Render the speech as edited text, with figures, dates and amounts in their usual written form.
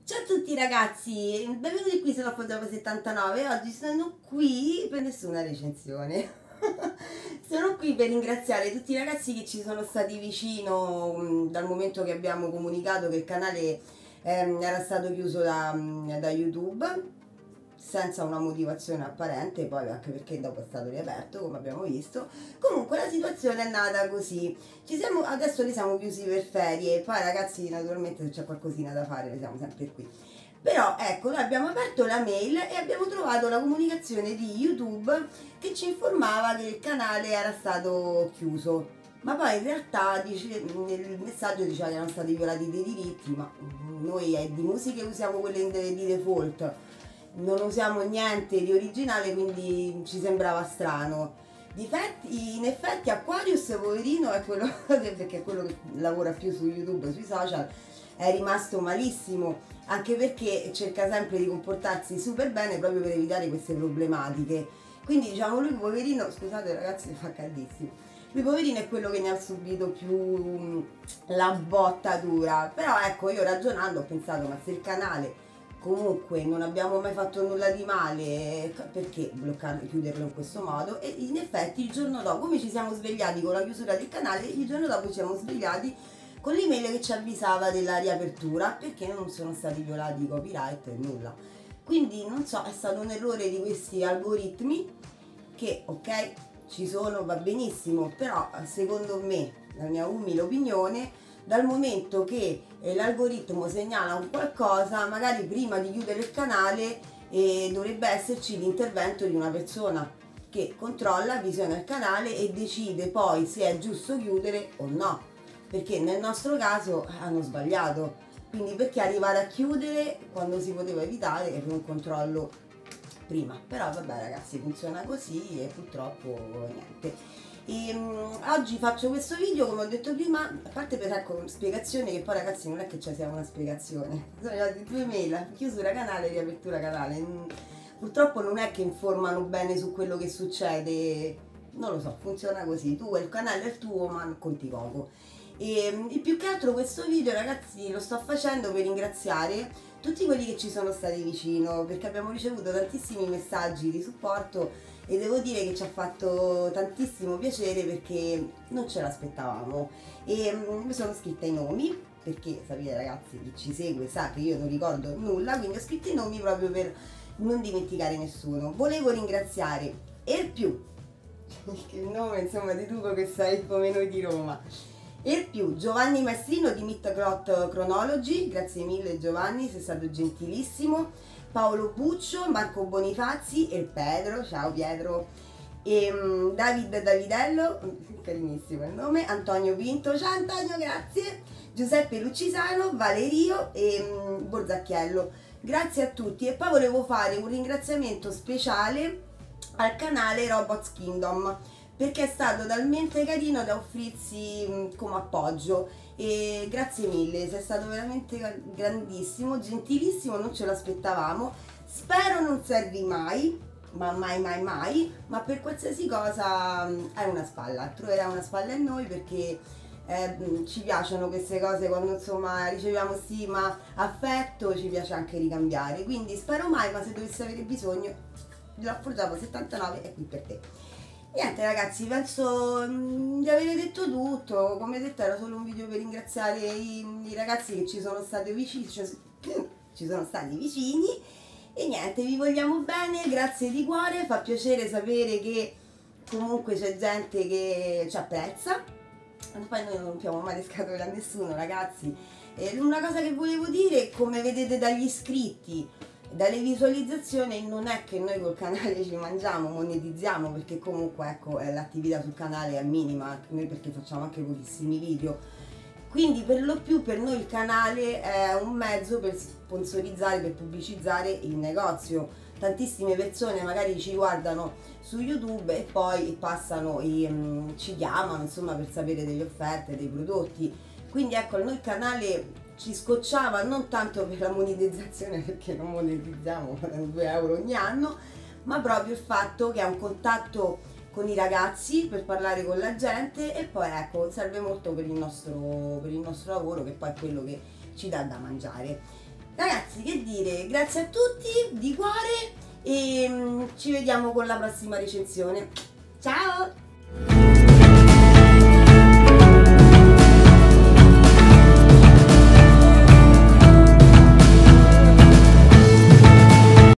Ciao a tutti ragazzi, benvenuti qui su Dopo 79. Oggi sono qui per nessuna recensione. Sono qui per ringraziare tutti i ragazzi che ci sono stati vicino dal momento che abbiamo comunicato che il canale era stato chiuso da YouTube senza una motivazione apparente, poi anche perché dopo è stato riaperto come abbiamo visto. Comunque la situazione è nata così. Adesso li siamo chiusi per ferie, poi ragazzi naturalmente se c'è qualcosina da fare siamo sempre qui. Però ecco, noi abbiamo aperto la mail e abbiamo trovato la comunicazione di YouTube che ci informava che il canale era stato chiuso. Ma poi in realtà nel messaggio diceva che erano stati violati dei diritti, ma noi di musiche usiamo quelle di default, non usiamo niente di originale, quindi ci sembrava strano. In effetti Aquarius, poverino, è quello perché è quello che lavora più su YouTube, sui social, è rimasto malissimo, anche perché cerca sempre di comportarsi super bene proprio per evitare queste problematiche. Quindi diciamo lui poverino, scusate ragazzi, fa caldissimo, lui poverino è quello che ne ha subito più la botta dura. Però ecco, io ragionando ho pensato, ma se il canale comunque non abbiamo mai fatto nulla di male, perché bloccarlo, chiuderlo in questo modo? E in effetti il giorno dopo, come ci siamo svegliati con la chiusura del canale, il giorno dopo ci siamo svegliati con l'email che ci avvisava della riapertura, perché non sono stati violati i copyright e nulla. Quindi non so, è stato un errore di questi algoritmi che, ok, ci sono, va benissimo, però secondo me, la mia umile opinione, dal momento che l'algoritmo segnala un qualcosa, magari prima di chiudere il canale dovrebbe esserci l'intervento di una persona che controlla, visiona il canale e decide poi se è giusto chiudere o no, perché nel nostro caso hanno sbagliato. Quindi perché arrivare a chiudere quando si poteva evitare per un controllo prima? Però vabbè ragazzi, funziona così e purtroppo niente. Oggi faccio questo video, come ho detto prima, a parte per ecco spiegazione, che poi ragazzi non è che ci sia una spiegazione, sono arrivati due mail, chiusura canale e riapertura canale. Purtroppo non è che informano bene su quello che succede, non lo so, funziona così, tu il canale è il tuo ma conti poco. E più che altro questo video ragazzi lo sto facendo per ringraziare tutti quelli che ci sono stati vicino, perché abbiamo ricevuto tantissimi messaggi di supporto e devo dire che ci ha fatto tantissimo piacere perché non ce l'aspettavamo. Mi sono scritta i nomi perché sapete ragazzi, chi ci segue sa che io non ricordo nulla, quindi ho scritto i nomi proprio per non dimenticare nessuno. Volevo ringraziare Erpiù, il nome insomma di tu che sei come noi di Roma, Erpiù, Giovanni Maestrino di Mythglot Chronology, grazie mille Giovanni, sei stato gentilissimo, Paolo Buccio, Marco Bonifazzi e Pedro, ciao Pietro, David Davidello, carinissimo il nome, Antonio Pinto, ciao Antonio grazie, Giuseppe Lucisano, Valerio e Borzacchiello, grazie a tutti. E poi volevo fare un ringraziamento speciale al canale Robots Kingdom, perché è stato talmente carino da offrirsi come appoggio e grazie mille, sei stato veramente grandissimo, gentilissimo, non ce l'aspettavamo, spero non servi mai, ma mai mai mai, ma per qualsiasi cosa hai una spalla, troverai una spalla in noi perché ci piacciono queste cose, quando insomma riceviamo stima, affetto, ci piace anche ricambiare, quindi spero mai, ma se dovessi avere bisogno, Dopo 79 è qui per te. Niente ragazzi, penso di aver detto tutto, come detto era solo un video per ringraziare i ragazzi che ci sono stati vicini, e niente, vi vogliamo bene, grazie di cuore, fa piacere sapere che comunque c'è gente che ci apprezza, poi noi non rompiamo mai le scatole a nessuno ragazzi. Una cosa che volevo dire, come vedete dagli iscritti, dalle visualizzazioni, non è che noi col canale ci mangiamo, monetizziamo, perché comunque ecco l'attività sul canale è minima, noi perché facciamo anche pochissimi video, quindi per lo più per noi il canale è un mezzo per sponsorizzare, per pubblicizzare il negozio. Tantissime persone magari ci guardano su YouTube e poi passano ci chiamano insomma per sapere delle offerte, dei prodotti, quindi ecco a noi il canale ci scocciava non tanto per la monetizzazione, perché non monetizziamo 2 euro ogni anno, ma proprio il fatto che è un contatto con i ragazzi per parlare con la gente e poi ecco serve molto per il nostro lavoro, che poi è quello che ci dà da mangiare. Ragazzi, che dire, grazie a tutti di cuore e ci vediamo con la prossima recensione. Ciao!